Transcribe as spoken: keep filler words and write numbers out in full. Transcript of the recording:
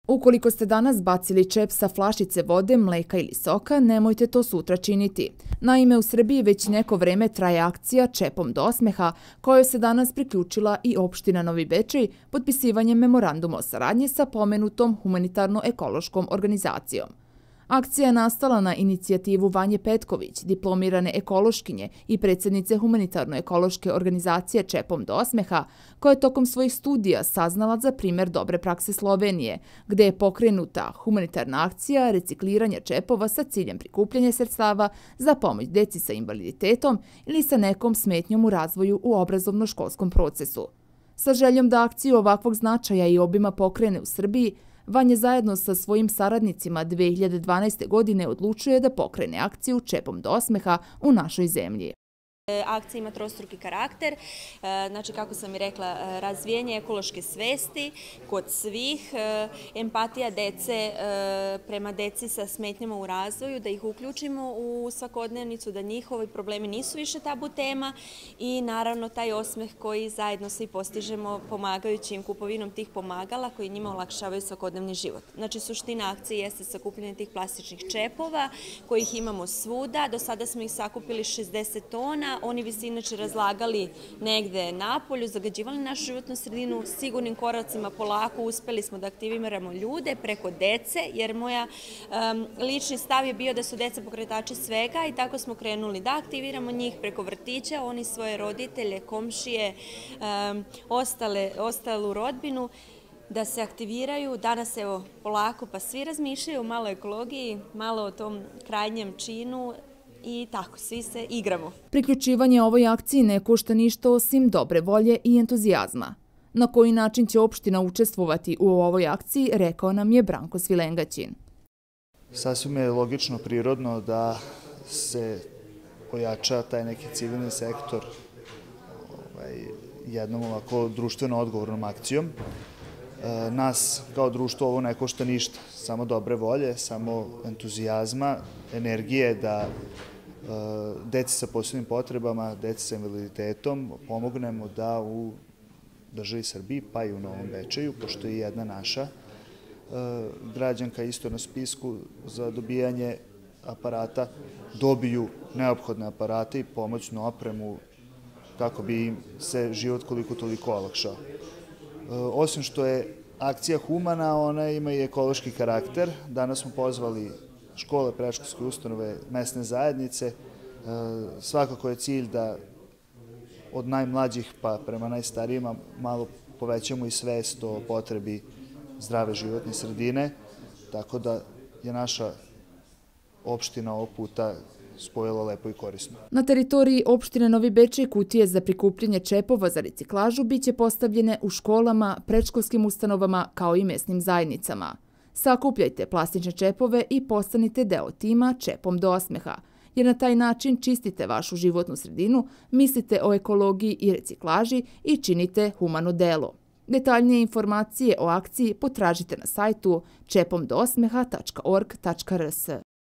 Ukoliko ste danas bacili čep sa flašice vode, mleka ili soka, nemojte to sutra činiti. Naime, u Srbiji već neko vreme traje akcija Čepom do osmeha, kojoj se danas priključila i opština Novi Bečej potpisivanjem memoranduma o saradnji sa pomenutom humanitarno-ekološkom organizacijom. Akcija je nastala na inicijativu Vanje Petković, diplomirane ekološkinje i predsjednice humanitarno-ekološke organizacije Čepom do osmeha, koja je tokom svojih studija saznala za primjer dobre prakse Slovenije, gde je pokrenuta humanitarna akcija recikliranja čepova sa ciljem prikupljanja sredstava za pomoć deci sa invaliditetom ili sa nekom smetnjom u razvoju u obrazovno-školskom procesu. Sa željom da akciju ovakvog značaja i obima pokrene u Srbiji, Vanja zajedno sa svojim saradnicima dve hiljade dvanaeste. godine odlučuje da pokrene akciju Čepom do osmeha u našoj zemlji. Akcija ima trostruki karakter, znači kako sam i rekla, razvijanje ekološke svesti kod svih, empatija dece prema deci sa smetnjama u razvoju, da ih uključimo u svakodnevnicu, da njihovi problemi nisu više tabu tema i naravno taj osmeh koji zajedno svi postižemo pomagajući im kupovinom tih pomagala koji njima olakšavaju svakodnevni život. Znači suština akcije jeste sakupljanje tih plastičnih čepova kojih imamo svuda, do sada smo ih sakupili šezdeset tona. Oni bi se inače razlagali negde napolju, zagađivali našu životnu sredinu, sigurnim koracima polako uspeli smo da aktiviramo ljude preko dece, jer moja um, lični stav je bio da su deca pokretači svega i tako smo krenuli da aktiviramo njih preko vrtića, oni svoje roditelje, komšije, um, ostale, ostalu rodbinu, da se aktiviraju. Danas evo polako pa svi razmišljaju malo o ekologiji, malo o tom krajnjem činu, i tako, svi se igramo. Priključivanje ovoj akciji ne košta ništa osim dobre volje i entuzijazma. Na koji način će opština učestvovati u ovoj akciji, rekao nam je Branko Svilengaćin. Sasvim je logično, prirodno da se pojača taj neki civilni sektor ovaj, jednom ovako društveno odgovornom akcijom. E, nas kao društvo ovo ne košta ništa, samo dobre volje, samo entuzijazma, energije da deci sa posebnim potrebama, deci sa invaliditetom pomognemo da u državi Srbiji, pa i u Novom Bečeju, pošto je jedna naša građanka isto na spisku za dobijanje aparata, dobiju neophodne aparate i pomoćnu opremu kako bi im se život koliko toliko olakšao. Osim što je akcija humana, ona ima i ekološki karakter. Danas smo pozvali škole, predškolske ustanove, mesne zajednice. Svakako je cilj da od najmlađih pa prema najstarijima malo povećamo i svest o potrebi zdrave životne sredine, tako da je naša opština ovog puta spojila lepo i korisno. Na teritoriji opštine Novi Bečej kutije za prikupljanje čepova za reciklažu biće postavljene u školama, predškolskim ustanovama kao i mesnim zajednicama. Sakupljajte plastične čepove i postanite deo tima Čepom do osmeha, jer na taj način čistite vašu životnu sredinu, mislite o ekologiji i reciklaži i činite humano delo. Detaljnije informacije o akciji potražite na sajtu čepom do osmeha tačka org tačka rs.